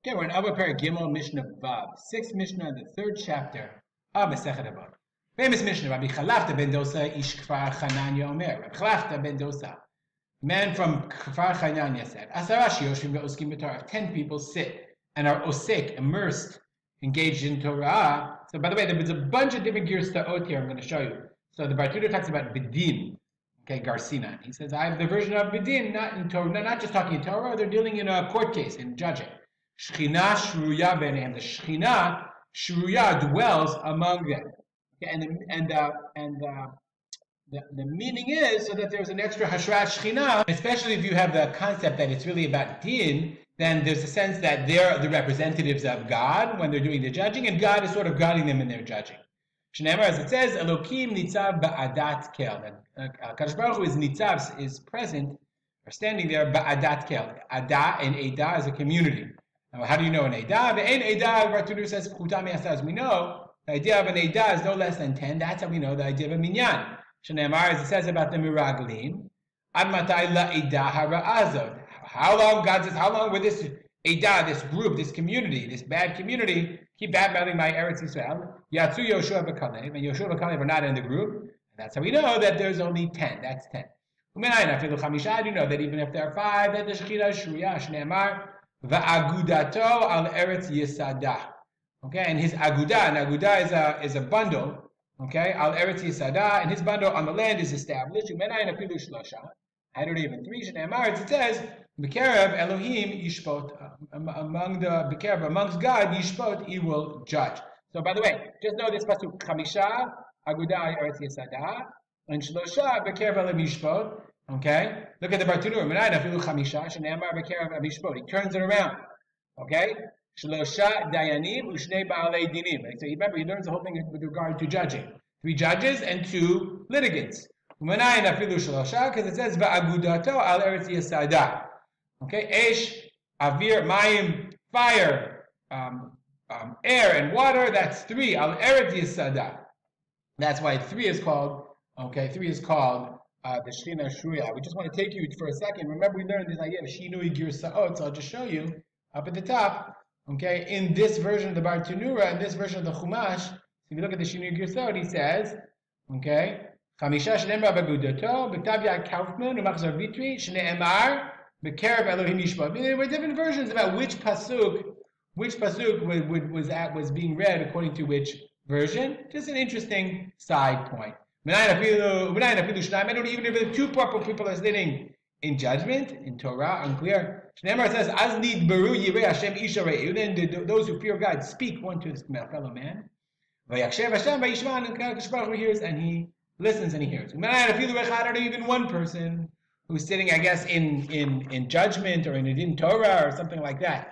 Okay, we're in Avot Perek Gimel Mishnah Vav, 6th Mishnah in the 3rd chapter of Masechet Avot. Famous Mishnah, Rabbi Chalafta ben Dosa, Ish Kfar Chananya Omer. Rabbi Chalafta ben Dosa, man from Kfar Chananya said, Asara Shioshim ve'oskim b'Torah. 10 people sit and are osek, immersed, engaged in Torah. So, by the way, there's a bunch of different girstaot here I'm going to show you. So, the Bartuda talks about Bidin, okay, Garcina. He says, I have the version of Bidin, not in Torah, not just talking in Torah, they're dealing in a court case, in judging. Shechinah shruya b'neihem. The shechinah shruya dwells among them. Okay, and the meaning is so that there's an extra hashrat shechinah, especially if you have the concept that it's really about din, then there's a sense that they're the representatives of God when they're doing the judging, and God is sort of guiding them in their judging. Shneimar, as it says, Elokim nitzav ba'adat kel. Kadosh Baruch Hu is nitzav, is present, or standing there ba'adat kel. Ada and Eda is a community. Now, how do you know an Eda? Ve'en Eda, Bartudu says, as we know, the idea of an Eda is no less than 10. That's how we know the idea of a minyan. Shneimar, as it says about the miraglim, ad matai la'eda hara'azod. How long, God says, how long will this Eda, this group, this community, this bad community, keep bad-mouthing my Eretz Yisrael? Yatsu Yoshua v'Kalev, and Yoshua v'Kalev are not in the group. And that's how we know that there's only 10. That's 10. Umenayin afilu chamisha, you know that even if there are 5, that the shechina shruya, shneimar, va'agudato al Eretz Yisada. Okay, and his aguda, and aguda is a bundle, okay, al Eretz Yisada, and his bundle on the land is established. Umenayin afilu shlosha. I don't even 3, shneimar, it says, B'kerev Elohim yishpot, amongst God yishpot, he will judge. So by the way, just know this pasuk, Chamisha, Aguda Eretz Yisada, and Shlosha, B'kerev Elohim yishpot. Okay? Look at the Bartanur, Menayna Filu Chamisha, Shene'amar B'kerev Elohim yishpot. He turns it around. Okay? Shlosha Dayanim, Ushnei Ba'alei Dinim. So remember, he learns the whole thing with regard to judging. 3 judges and 2 litigants. Menayna Filu Shlosha, because it says, Va'agudato al Eretz Yisada. Okay, Esh, Avir, Mayim, fire, air and water, that's 3. Al Eretz Yisada. That's why 3 is called, okay, 3 is called the shechinah shruya. We just want to take you for a second. Remember, we learned this idea of shinui girsaot, so I'll just show you up at the top, okay, in this version of the Bar Tanura, in this version of the Chumash, if you look at the shinui girsaot, he says, okay, Chamisha shneimar b'agudato, b'ktav Yad Kaufman, u'machzor vitri, shneimar, B'kerev Elohim yishpot. I mean, there were different versions about which pasuk was being read according to which version. Just an interesting side point. Even if 2 proper people are sitting in judgment, in Torah, unclear. Shneimar says, "Az nidbaru yirei Hashem isha re'u." Then those who fear God speak one to his fellow man. Vayakshev Hashem vayishman, and Kadosh Baruch Hu hears and he listens and he hears. Even one person who's sitting, I guess, in judgment or in Torah or something like that.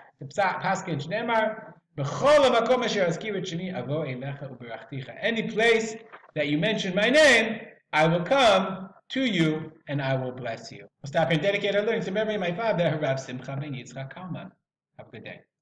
Any place that you mention my name, I will come to you and I will bless you. We'll stop here and dedicate our learning to memory of my father, Rav Simcha ben Yitzchak Kalman. Have a good day.